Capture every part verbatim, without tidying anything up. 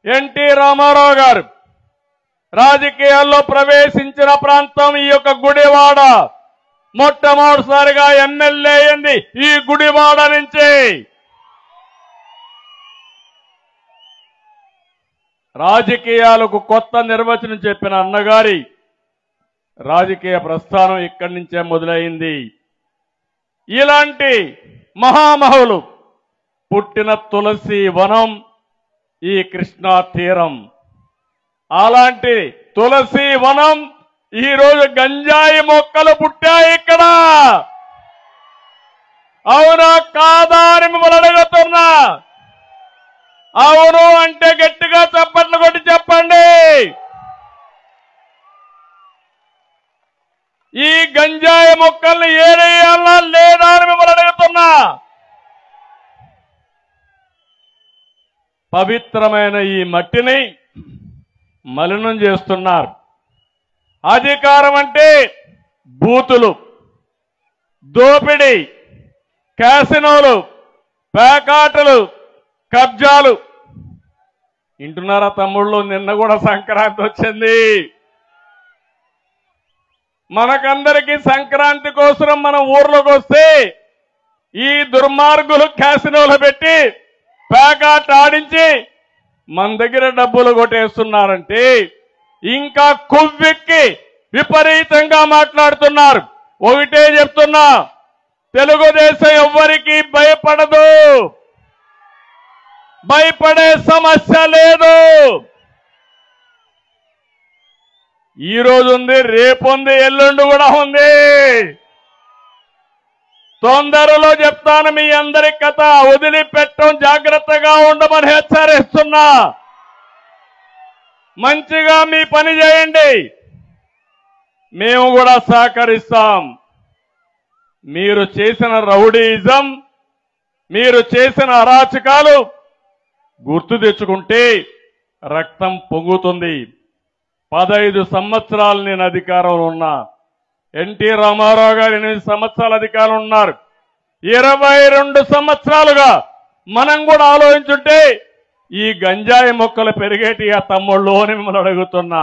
NT Ramarao గారు రాజకీయాల్లో ప్రవేశించిన ప్రాంతం ఈ యొక్క గుడివాడ. మొట్టమొదటిసారిగా ఎమ్మెల్యే అయింది ఈ గుడివాడ నుంచి. రాజకీయాలకు కొత్త నిర్వచనం చెప్పిన అన్నగారి రాజకీయ ప్రస్థానం ఇక్కడి నుంచే మొదలైంది. ఇలాంటి మహామహులు పుట్టిన తులసి వనం ఈ కృష్ణా తీరం. అలాంటి తులసి వనం ఈరోజు గంజాయి మొక్కలు పుట్టాయి ఇక్కడ. అవునా కాదా అని మిమ్మల్ని అడుగుతున్నా. అవును అంటే గట్టిగా చప్పట్లు కొట్టి చెప్పండి. ఈ గంజాయి మొక్కల్ని ఏరేయాలా లేదా అని మిమ్మల్ని అడుగుతున్నా. పవిత్రమైన ఈ మట్టిని మలినం చేస్తున్నారు. అధికారం అంటే బూతులు, దోపిడీ, క్యాసినోలు, పేకాటలు, కబ్జాలు. వింటున్నారా తమ్ముళ్ళు? నిన్న కూడా సంక్రాంతి వచ్చింది. మనకందరికీ సంక్రాంతి కోసం మనం ఊర్లోకి వస్తే ఈ దుర్మార్గులు క్యాసినోలు పెట్టి పేకాట ఆడించి మన దగ్గర డబ్బులు కొట్టేస్తున్నారంటే ఇంకా కొవ్వెక్కి విపరీతంగా మాట్లాడుతున్నారు. ఒకటే చెప్తున్నా, తెలుగుదేశం ఎవ్వరికీ భయపడదు, భయపడే సమస్య లేదు. ఈ రోజు ఉంది, రేపు ఉంది, ఎల్లుండి కూడా ఉంది. తొందరలో చెప్తాను మీ అందరి కథ. వదిలిపెట్టం, జాగ్రత్తగా ఉండమని హెచ్చరిస్తున్నా. మంచిగా మీ పని చేయండి, మేము కూడా సహకరిస్తాం. మీరు చేసిన రౌడీయిజం, మీరు చేసిన అరాచకాలు గుర్తు తెచ్చుకుంటే రక్తం పొంగుతుంది. పదహైదు సంవత్సరాలు నేను అధికారంలో ఉన్నా. ఎన్టీ రామారావు గారు ఎనిమిది సంవత్సరాల అధికారం ఉన్నారు. ఇరవై రెండు సంవత్సరాలుగా మనం కూడా ఆలోచించుంటే ఈ గంజాయి మొక్కలు పెరిగేటి ఆ తమ్ముళ్ళు అని మిమ్మల్ని అడుగుతున్నా.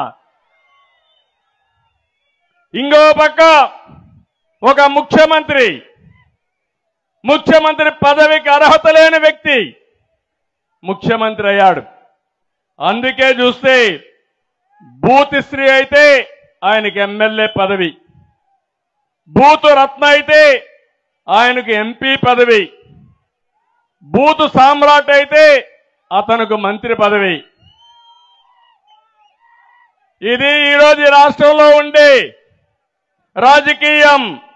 ఇంకో పక్క ఒక ముఖ్యమంత్రి ముఖ్యమంత్రి పదవికి అర్హత లేని వ్యక్తి ముఖ్యమంత్రి అయ్యాడు. అందుకే చూస్తే బూత్ శ్రీ అయితే ఆయనకి ఎమ్మెల్యే పదవి, బూతు రత్న అయితే ఆయనకు ఎంపీ పదవి, బూతు సామ్రాట్ అయితే అతనికి మంత్రి పదవి. ఇది ఈరోజు రాష్ట్రంలో ఉండే రాజకీయం.